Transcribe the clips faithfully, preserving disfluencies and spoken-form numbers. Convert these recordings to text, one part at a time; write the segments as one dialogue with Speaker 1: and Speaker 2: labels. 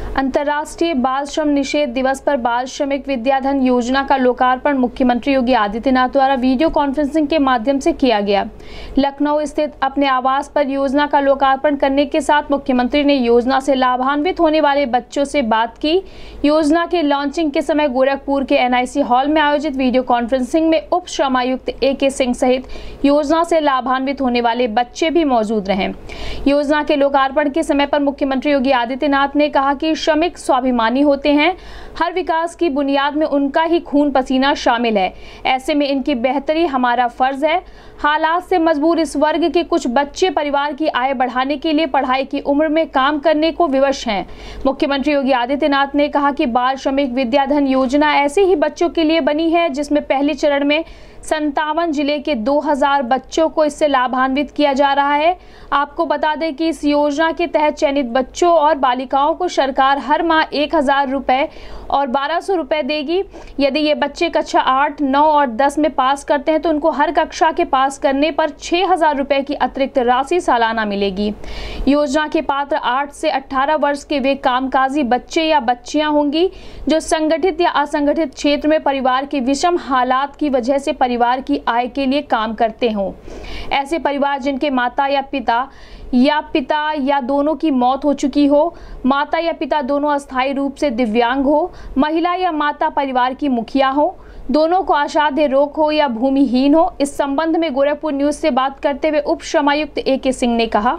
Speaker 1: अंतर्राष्ट्रीय बाल श्रम निषेध दिवस पर बाल श्रमिक विद्याधन योजना का लोकार्पण मुख्यमंत्री योगी आदित्यनाथ द्वारा वीडियो कॉन्फ्रेंसिंग के माध्यम से किया गया। लखनऊ स्थित अपने आवास पर योजना का लोकार्पण करने के साथ मुख्यमंत्री ने योजना से लाभान्वित होने वाले बच्चों से बात की। योजना के लॉन्चिंग के समय गोरखपुर के एन आई सी हॉल में आयोजित वीडियो कॉन्फ्रेंसिंग में उप श्रमायुक्त ए के सिंह सहित योजना से लाभान्वित होने वाले बच्चे भी मौजूद रहे। योजना के लोकार्पण के समय पर मुख्यमंत्री योगी आदित्यनाथ ने कहा कि श्रमिक स्वाभिमानी होते हैं, हर विकास की बुनियाद में उनका ही खून पसीना शामिल है। ऐसे में इनकी बेहतरी हमारा फर्ज है। हालात से मजबूर इस वर्ग के कुछ बच्चे परिवार की आय बढ़ाने के लिए पढ़ाई की उम्र में काम करने को विवश हैं। मुख्यमंत्री योगी आदित्यनाथ ने कहा कि बाल श्रमिक विद्याधन योजना ऐसे ही बच्चों के लिए बनी है जिसमें पहले चरण में संतावन जिले के दो हज़ार बच्चों को इससे लाभान्वित किया जा रहा है। आपको बता दें कि इस योजना के तहत चयनित बच्चों और बालिकाओं को सरकार हर माह एक हजार रुपये और बारह सौ रुपये देगी। यदि ये बच्चे कक्षा आठ, नौ और दस में पास करते हैं तो उनको हर कक्षा के पास करने पर छः हजार रुपये की अतिरिक्त राशि सालाना मिलेगी। योजना के पात्र आठ से अठारह वर्ष के वे कामकाजी बच्चे या बच्चियां होंगी जो संगठित या असंगठित क्षेत्र में परिवार के विषम हालात की वजह से परिवार की आय के लिए काम करते हों। ऐसे परिवार जिनके माता या पिता या पिता या दोनों की मौत हो चुकी हो, माता या पिता दोनों अस्थायी रूप से दिव्यांग हो, महिला या माता परिवार की मुखिया हो, दोनों को असाध्य रोग हो या भूमिहीन हो। इस संबंध में गोरखपुर न्यूज से बात करते हुए उप श्रमायुक्त ए के सिंह ने कहा,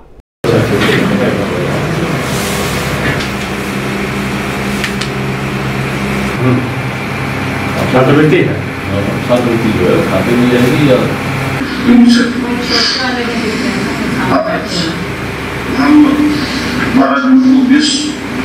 Speaker 2: छात्रवृत्ति है, छात्रवृत्ति जो है खाते में जाएगी या
Speaker 3: हम बारह जून को विश्व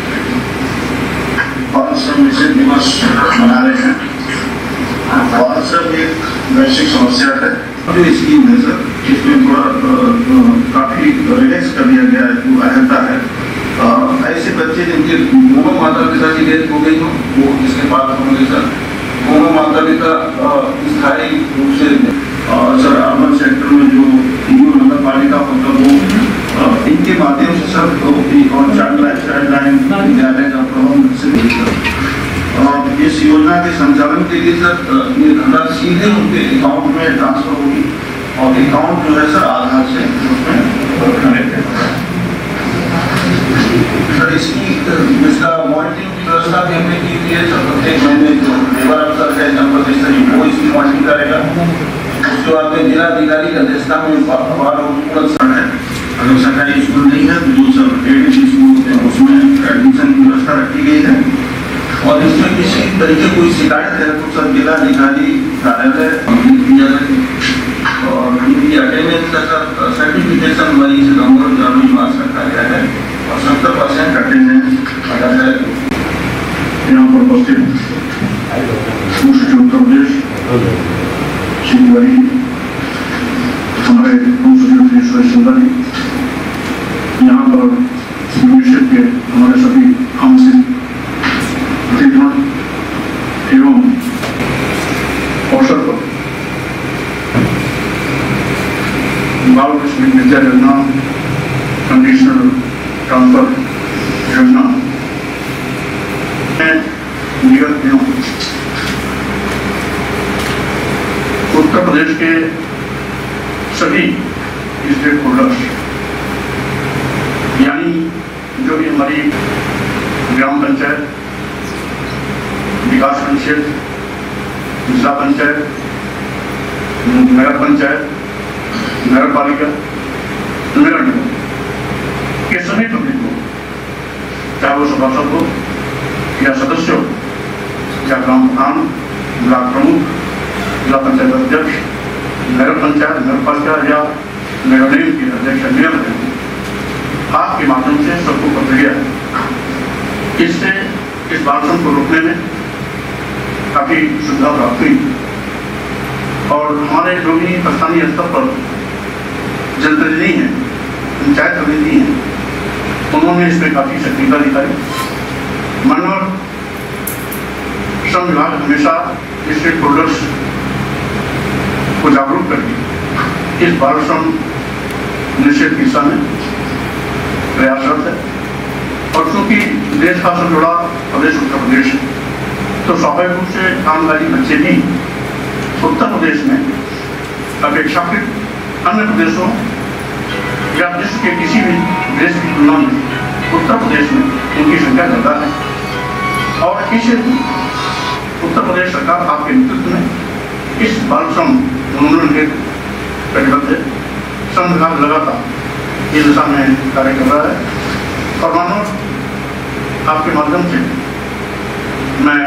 Speaker 3: बाल श्रम निषेध दिवस मना रहे हैं। बाल श्रम एक वैश्विक समस्या है। जो स्कीम है सर, इसमें थोड़ा काफी रिलैक्स कर दिया गया है, जो अहमता है। ऐसे बच्चे जिनके दोनों माता पिता की डेथ हो गई हो वो इसके बाद होंगे सर। दोनों माता पिता स्थायी रूप से सर अर्बन सेक्टर में जो नगर पालिका होता वो इनके माध्यम से सर और चाइल्ड लाइन चाइल्ड लाइन विद्यालय का प्रबंध और इस योजना के संचालन के लिए सर ये धनराशि सीधे उनके अकाउंट में ट्रांसफर होगी और अकाउंट जो है सर आधार से उसमें कनेक्ट है सर। इसकी इसका मॉनिटरिंग की व्यवस्था भी हमने की है सर। प्रत्येक महीने जो लेबर अफसर है जनपद स्तरीय वो इसकी मॉनिटरिंग करेगा। उसके बाद में जिलाधिकारी की अध्यक्षता में है। अगर सरकारी स्कूल नहीं है तो जो सब एडेड स्कूल है उसमें एडमिशन की व्यवस्था रखी गई है और इसमें किसी तरीके कोई शिकायत है तो सर जिलाधिकारी कार्यालय किया जाए और इनकी अटेंडेंस का सर सर्टिफिकेशन वाली से नंबर ग्रामीण विकास रखा गया है और सत्तर परसेंट अटेंडेंस अगर है यहाँ पर उपस्थित उत्तर प्रदेश हमारे सुंदर यहाँ पर लीडरशिप के हमारे सभी आमंत्रित अतिथिगण एवं अवसर पर बाल श्रमिक विद्या योजना कंडीशनल ट्रांसफर योजना विगत दिनों उत्तर प्रदेश के सभी स्टेट होल्डर्स यानी जो भी हमारी ग्राम पंचायत, विकास परिषद, जिला पंचायत, नगर पंचायत, नगर पालिका, नगर निगम के सभी पब्लिक को, चाहे वो सभासद हो या सदस्य हो या ग्राम प्रधान, ब्लॉक प्रमुख, जिला पंचायत अध्यक्ष, नगर पंचायत, नगर पालिका या नगर निगम के अध्यक्ष नियम आपके माध्यम से सबको पत्र गया। इससे इस बाल श्रम को रोकने में काफी सुविधा प्राप्त हुई और हमारे जो भी स्थानीय स्तर पर जनप्रतिनिधि हैं, पंचायत प्रतिनिधि हैं, उन्होंने इसमें काफी सक्रियता दिखाई। मानव श्रम विभाग हमेशा स्टेट होल्डर्स को जागरूक करके इस बाल श्रम निषेध दिशा में प्रयासरत है और चूंकि देश का सबसे बड़ा प्रदेश उत्तर प्रदेश है, तो स्वाभाविक रूप से कामकाजी बच्चे भी उत्तर प्रदेश में अपेक्षाकृत अन्य प्रदेशों या विश्व के किसी भी देश की तुलना में उत्तर प्रदेश में उनकी संख्या ज्यादा है। और इस उत्तर प्रदेश सरकार आपके नेतृत्व में इस बाल श्रम उन्मूलन के प्रतिबद्ध है। संघ विभाग लगातार इस दिशा में कार्य कर रहा है और मानो आपके माध्यम से मैं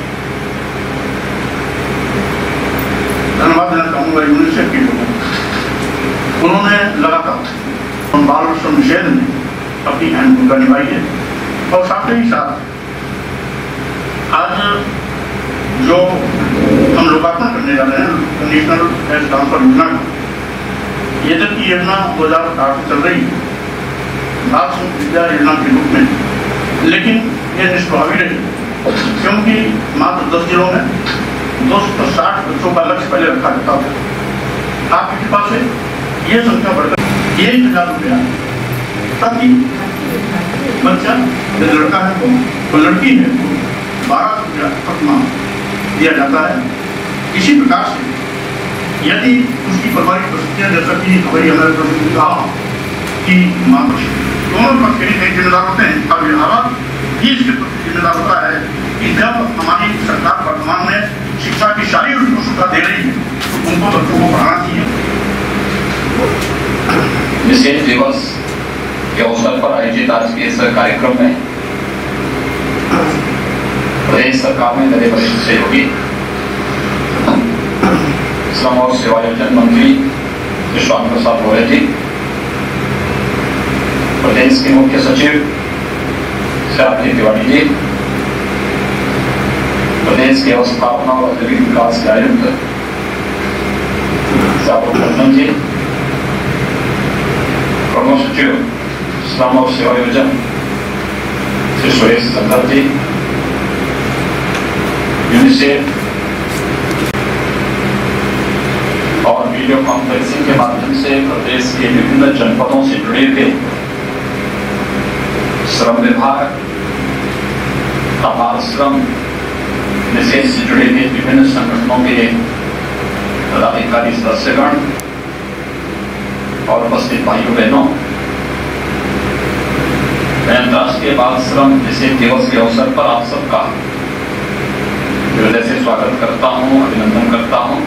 Speaker 3: धन्यवाद देना चाहूँगा यूनिसेफ के लोगों को। उन्होंने लगातार बाल श्रम निषेध में अपनी अहम भूमिका निभाई है और साथ ही साथ आज जो हम लोकार्पण करने जा रहे हैं नेशनल हेल्थ ट्रांसफर योजना का, ये जब की योजना दो हजार आठ से चल रही है बाल श्रम विद्या योजना के रूप में, लेकिन ये निष्प्रभावी रही क्योंकि मात्र दस जिलों में दो सौ साठ बच्चों का लक्ष्य पहले रखा जाता था। आपकी कृपा से ये संख्या बढ़कर एक हजार रुपया ताकि बच्चा यदि लड़का है तो, तो लड़की है तो बारह रुपया अपना दिया जाता है। इसी प्रकार से यदि उसकी पारिवारिक परिस्थितियां, जैसा कि हमारी हमारे प्रश्न ने कहा कि माँ दोनों पक्ष के लिए जिम्मेदार होते हैं, अब हालात ये इसके प्रति जिम्मेदार होता है कि जब हमारी सरकार वर्तमान में शिक्षा की सारी सुविधा दे रही है तो उनको बच्चों को पढ़ाना चाहिए।
Speaker 4: विशेष दिवस के अवसर पर आयोजित आज के इस कार्यक्रम में प्रदेश सरकार में मेरे वरिष्ठ सहयोगी श्रम और सेवायोजन मंत्री विश्वान प्रसाद मौर्य जी, प्रदेश के मुख्य सचिव श्री तिवारी जी, प्रदेश के अवस्थापना और औद्योगिक विकास के आयुक्त साबुन जी, प्रमुख सचिव श्रम और सेवायोजन श्री सुरेश संदर जी, यूनिसेफ और वीडियो कॉन्फ्रेंसिंग के माध्यम से प्रदेश के विभिन्न जनपदों से जुड़े हुए श्रम विभाग, बाल श्रम विशेष से जुड़े हुए विभिन्न संगठनों के पदाधिकारी सदस्यगण और उपस्थित भाइयों बहनों, मैं अंतर्राष्ट्रीय बाल श्रम विशेष दिवस के अवसर पर आप सबका हृदय से स्वागत करता हूं, अभिनंदन करता हूं।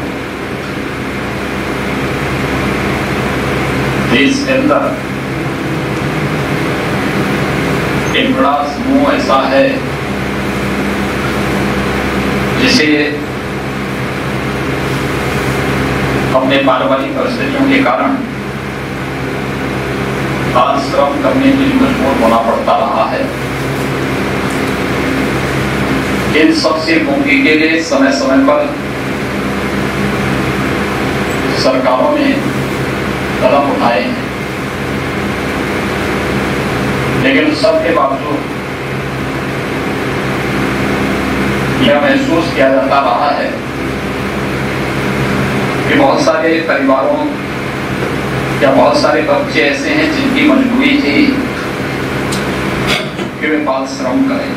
Speaker 4: देश के अंदर एक बड़ा समूह ऐसा है जिसे अपने पारिवारिक परिस्थितियों के कारण बाल श्रम करने के लिए मजबूर होना पड़ता रहा है। इन सबसे मुक्ति के लिए समय समय पर सरकारों ने कदम उठाए हैं, लेकिन सबके बावजूद यह महसूस किया जाता रहा है कि बहुत सारे परिवारों या बहुत सारे बच्चे ऐसे हैं जिनकी मजबूरी थी कि वे बाल श्रम करें।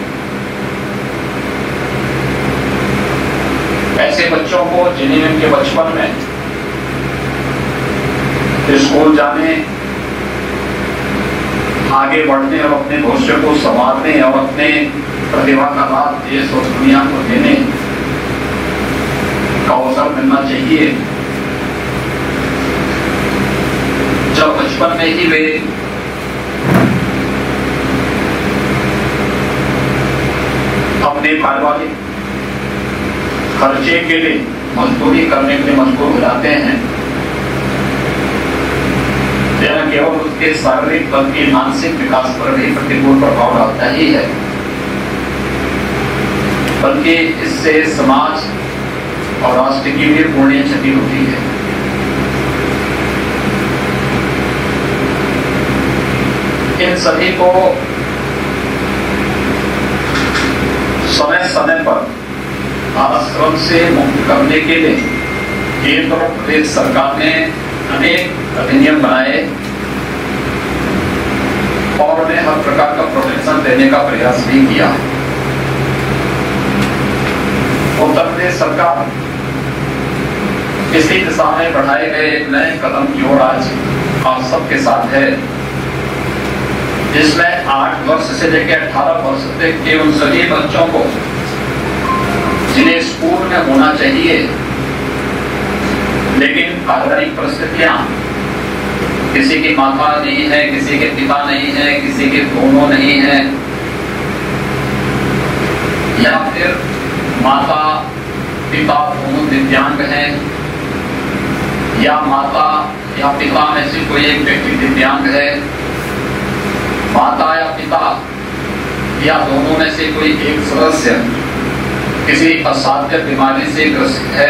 Speaker 4: ऐसे बच्चों को जिन्हें उनके बचपन में स्कूल जाने, आगे बढ़ने और अपने भविष्य को संवारने और अपने प्रतिभा का लाभ देश और दुनिया को देने का अवसर मिलना चाहिए, जब बचपन में ही वे अपने पारिवारिक खर्चे के लिए मजदूरी करने के लिए मजबूर हो जाते हैं, यह केवल उसके शारीरिक बल्कि मानसिक विकास पर भी प्रतिकूल प्रभाव डालता ही है, बल्कि इससे समाज और राष्ट्र की भी पूर्ण क्षति होती है। इन सभी को समय समय पर आश्रम से मुक्त करने के लिए केंद्र और प्रदेश सरकार ने अनेक अधिनियम बनाए और उन्हें हर प्रकार का प्रोटेक्शन देने का प्रयास भी किया है। उत्तर प्रदेश सरकार इसी दिशा में बढ़ाए गए एक नए कदम की ओर आज आप सबके साथ है, जिसमें आठ वर्ष से लेकर अठारह वर्ष तक के उन सभी बच्चों को जिन्हें स्कूल में होना चाहिए लेकिन पारिवारिक परिस्थितियां, किसी की माता नहीं है, किसी के पिता नहीं है, किसी के दोनों नहीं है, या फिर माता पिता दोनों दिव्यांग हैं, या माता या पिता में से कोई एक व्यक्ति दिव्यांग है, माता या पिता या दोनों में से कोई एक सदस्य किसी असाध्य बीमारी से ग्रसित है,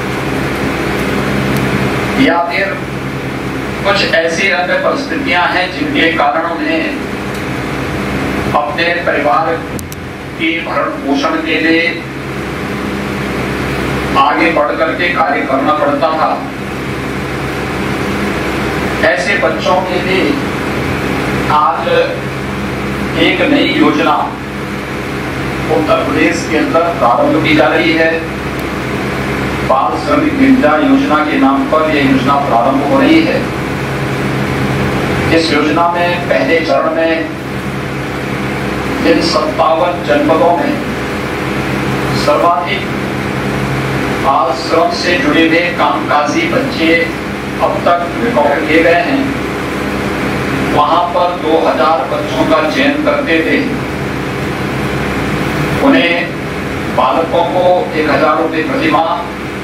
Speaker 4: या फिर कुछ ऐसी अन्य परिस्थितियां हैं जिनके कारण उन्हें अपने परिवार के भरण पोषण के लिए आगे बढ़ करके कार्य करना पड़ता था। ऐसे बच्चों के लिए आज एक नई योजना उत्तर प्रदेश के अंदर प्रारंभ की जा रही है। बाल श्रमिक विद्या योजना के नाम पर यह योजना प्रारंभ हो रही है। इस योजना में पहले चरण में इन सत्तावन जनपदों में सर्वाधिक बाल श्रम से जुड़े हुए कामकाजी बच्चे अब तक रिकॉर्ड किए गए हैं। वहां पर दो हज़ार बच्चों का चयन करते थे। उन्हें बालकों को एक हजार रुपये प्रति माह,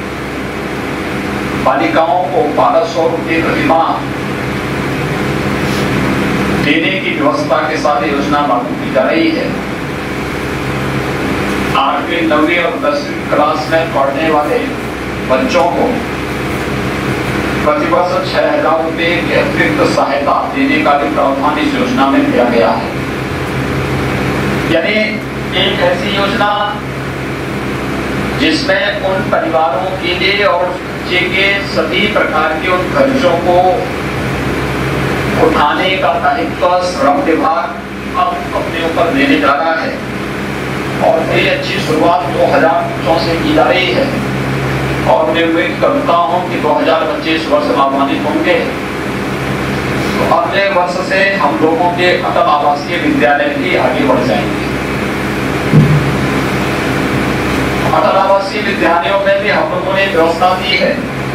Speaker 4: बालिकाओं को बारह सौ रुपये प्रति माह देने की व्यवस्था के साथ योजना लागू की जा रही है। आठवीं नौवीं और दसवीं क्लास में पढ़ने वाले बच्चों को प्रतिवर्ष छह हजार रुपये की अतिरिक्त सहायता देने का भी प्रावधान इस योजना में किया गया है। यानी एक ऐसी योजना जिसमें उन परिवारों के लिए और बच्चे के सभी प्रकार के उन खर्चों को उठाने का दायित्व श्रम विभाग अब अपने ऊपर लेने जा रहा है। और बड़ी अच्छी शुरुआत दो हज़ार बच्चों से की जा रही है और मैं उम्मीद करता हूँ कि दो हज़ार बच्चे इस वर्ष लाभान्वित होंगे। तो अगले वर्ष से हम लोगों के अटल आवासीय विद्यालय भी आगे बढ़ जाएंगे। अटल आवासीय विद्यालयों में भी हम लोगों ने व्यवस्था दी है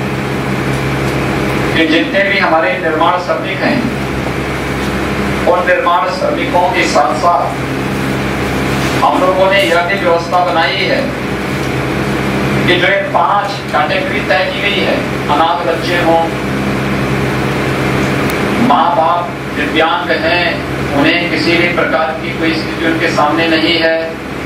Speaker 4: कि जितने भी हमारे निर्माण श्रमिक हैं उन निर्माण श्रमिकों के साथ साथ हम लोगों ने यह भी व्यवस्था बनाई है कि जो एक पांच कैटेगरी तय की गई है, अनाथ बच्चे हों, माँ बाप दिव्यांग हैं, उन्हें किसी भी प्रकार की कोई स्थिति उनके सामने नहीं है,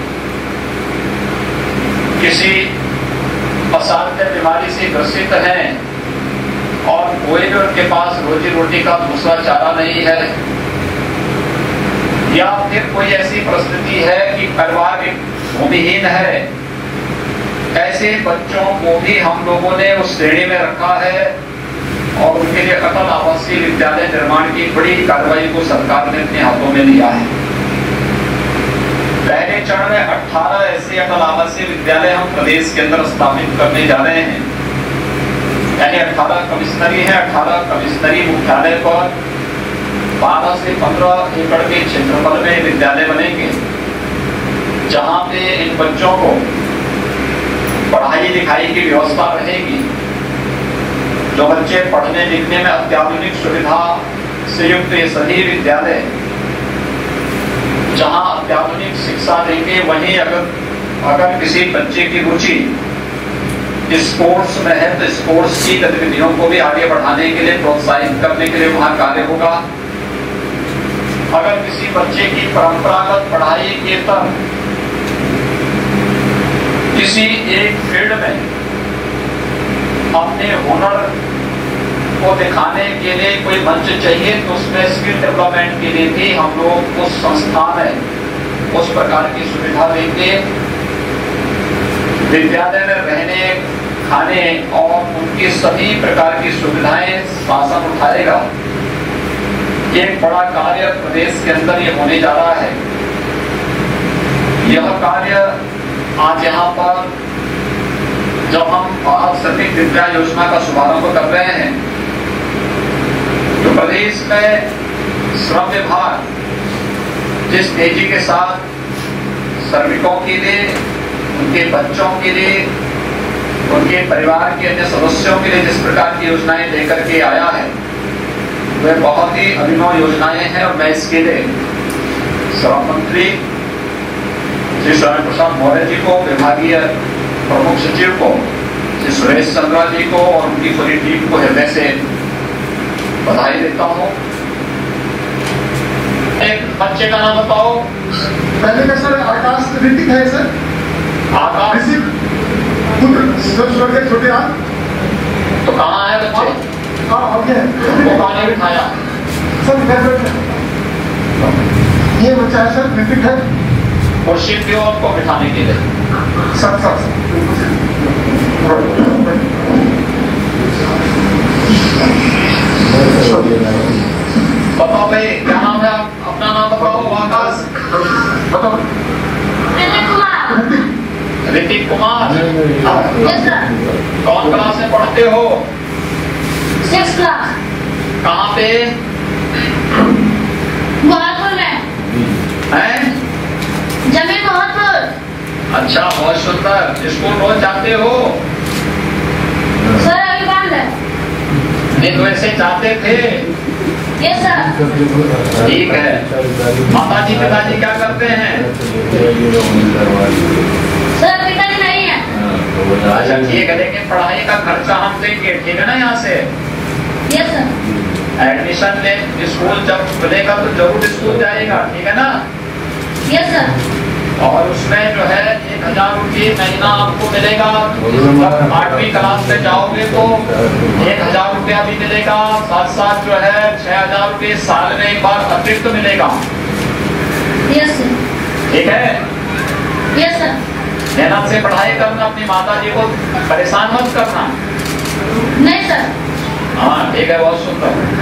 Speaker 4: किसी असाध्य बीमारी से ग्रसित हैं और कोई भी उनके पास रोजी रोटी का दूसरा चारा नहीं है, या फिर कोई ऐसी परिस्थिति है कि परिवार भूमिहीन है, ऐसे बच्चों को भी हम लोगों ने उस श्रेणी में रखा है और उनके लिए अटल आवासीय विद्यालय निर्माण की बड़ी कार्रवाई को सरकार ने अपने हाथों में लिया है। पहले चरण में अठारह ऐसे अटल आवासीय विद्यालय हम प्रदेश के अंदर स्थापित करने जा रहे हैं। यानी अठारह कमिश्नरी है, अठारह कमिश्नरी मुख्यालय पर बारह से पंद्रह एकड़ के क्षेत्रफल में विद्यालय बनेंगे, जहां पे इन बच्चों को पढ़ाई लिखाई की व्यवस्था रहेगी। जो बच्चे पढ़ने लिखने में अत्याधुनिक सुविधा से युक्त ये सभी विद्यालय जहां अत्याधुनिक शिक्षा देंगे, वहीं अगर अगर किसी बच्चे की रुचि स्पोर्ट्स में है तो स्पोर्ट्स की गतिविधियों को भी आगे बढ़ाने के लिए प्रोत्साहित करने के लिए वहां कार्य होगा। अगर किसी बच्चे की परंपरागत पढ़ाई के तरफ किसी एक फील्ड में अपने हुनर को दिखाने के लिए कोई मंच चाहिए तो उसमें स्किल डेवलपमेंट के लिए भी हम लोग उस संस्था में उस प्रकार की सुविधा देंगे। विद्यालय में रहने खाने और उनकी सभी प्रकार की सुविधाएं शासन उठाएगा। ये एक बड़ा कार्य प्रदेश के अंदर ये होने जा रहा है। यह कार्य आज यहाँ पर जब हम बाल श्रमिक विद्या योजना का शुभारंभ कर रहे हैं तो प्रदेश में श्रम विभाग जिस तेजी के साथ श्रमिकों के लिए, उनके बच्चों के लिए, उनके परिवार के अन्य सदस्यों के लिए जिस प्रकार की योजनाएं लेकर के आया है वे बहुत ही अभिनव योजनाएं हैं। और मैं इसके लिए श्रम मंत्री श्री स्वयं प्रसाद मौर्य जी को, विभागीय प्रमुख सचिव को श्री सुरेश चंद्रा जी को और उनकी पूरी टीम को हृदय से बधाई देता हूँ। एक बच्चे का नाम बताओ।
Speaker 5: पहले का सर आकाश ऋतिक है सर।
Speaker 4: आकाश
Speaker 5: पुत्र छोटे हाथ।
Speaker 4: तो कहाँ है बच्चे?
Speaker 5: हाँ हो गया।
Speaker 4: वो कहाँ बिठाया?
Speaker 5: सर ये बच्चा है सर, ऋतिक है।
Speaker 4: कुर्सी पे उनको बिठाने के लिए।
Speaker 5: सर सर
Speaker 4: बताओ भाई क्या नाम है? अपना नाम बताओ। आकाश
Speaker 5: बताओ।
Speaker 6: ऋतिक कुमार।
Speaker 4: ऋतिक कुमार।
Speaker 6: Yes sir.
Speaker 4: कौन क्लास में पढ़ते हो?
Speaker 6: Six class.
Speaker 4: कहाँ पे?
Speaker 6: गोरखपुर में।
Speaker 4: हैं?
Speaker 6: जमीन गोरखपुर।
Speaker 4: अच्छा, बहुत सुंदर। स्कूल रोज जाते हो?
Speaker 6: सर अभी बंद है।
Speaker 4: नहीं तो ऐसे जाते थे?
Speaker 6: Yes sir.
Speaker 4: ठीक है। माता जी पिताजी क्या करते हैं?
Speaker 6: सर पिताजी नहीं है।
Speaker 4: अच्छा ठीक है, लेकिन पढ़ाई का खर्चा हम देंगे, ठीक है ना? यहाँ से
Speaker 6: यस सर।
Speaker 4: एडमिशन ले, स्कूल जब खुलेगा तो जरूर स्कूल जाएगा, ठीक है ना?
Speaker 6: Yes sir.
Speaker 4: और उसमें जो है एक हजार रुपये महीना आपको मिलेगा। जब आठवीं क्लास में जाओगे तो एक हजार रुपया भी मिलेगा, साथ साथ जो है छह हजार रुपये साल में एक बार अतिरिक्त तो मिलेगा।
Speaker 6: Yes sir.
Speaker 4: ठीक है?
Speaker 6: Yes sir.
Speaker 4: मेहनत से पढ़ाई करना, अपनी माता जी को परेशान मत करना।
Speaker 6: नहीं सर।
Speaker 4: हाँ ठीक है, बहुत सुंदर।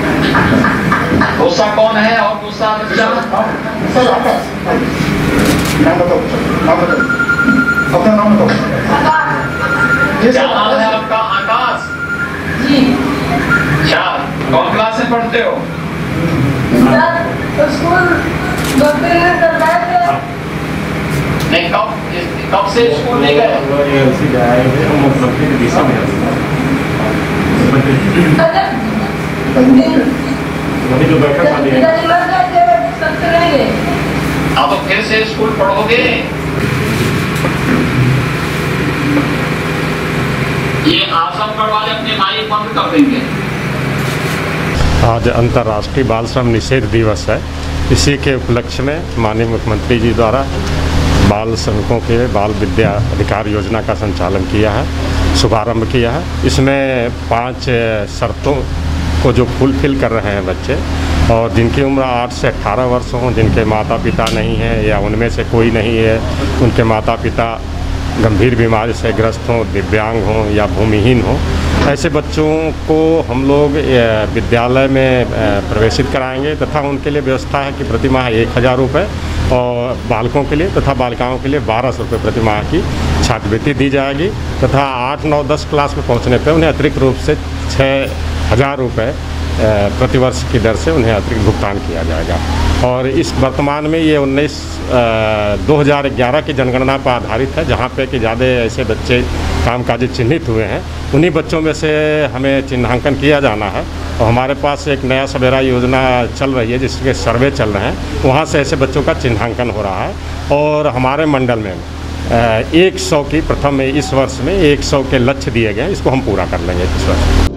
Speaker 4: दूसरा कौन है? और दूसरा बच्चा?
Speaker 5: सर आकाश। नाम बताओ। नाम बताओ। अपना नाम बताओ।
Speaker 4: क्या नाम है आपका? आकाश
Speaker 6: जी।
Speaker 4: अच्छा, कौन क्लास में पढ़ते हो?
Speaker 6: सर स्कूल
Speaker 4: नहीं, कब कब से स्कूल नहीं गए? अब तो फिर से स्कूल पढ़ोगे? ये आजमगढ़ वाले अपने माइक बंद कर देंगे।
Speaker 7: आज अंतर्राष्ट्रीय बाल श्रम निषेध दिवस है। इसी के उपलक्ष्य में माननीय मुख्यमंत्री जी द्वारा बाल श्रमिकों के बाल विद्या अधिकार योजना का संचालन किया है, शुभारंभ किया है। इसमें पांच शर्तों को जो फुलफिल कर रहे हैं बच्चे, और जिनकी उम्र आठ से अठारह वर्ष हों, जिनके माता पिता नहीं हैं या उनमें से कोई नहीं है, उनके माता पिता गंभीर बीमारी से ग्रस्त हों, दिव्यांग हों या भूमिहीन हों, ऐसे बच्चों को हम लोग विद्यालय में प्रवेशित कराएंगे तथा उनके लिए व्यवस्था है कि प्रति माह एक हज़ार रुपये और बालकों के लिए तथा बालिकाओं के लिए बारह सौ रुपये प्रति माह की छात्रवृत्ति दी जाएगी तथा आठ नौ दस क्लास में पहुंचने पर उन्हें अतिरिक्त रूप से छः हज़ार रुपये प्रतिवर्ष की दर से उन्हें अतिरिक्त भुगतान किया जाएगा। और इस वर्तमान में ये उन्नीस दो हज़ार ग्यारह की जनगणना पर आधारित है, जहाँ पे कि ज़्यादा ऐसे बच्चे कामकाजी चिन्हित हुए हैं। उन्हीं बच्चों में से हमें चिन्हांकन किया जाना है और हमारे पास एक नया सवेरा योजना चल रही है जिसके सर्वे चल रहे हैं, वहाँ से ऐसे बच्चों का चिन्हांकन हो रहा है। और हमारे मंडल में एक सौ की प्रथम इस वर्ष में एक सौ के लक्ष्य दिए गए हैं, इसको हम पूरा कर लेंगे इस वर्ष।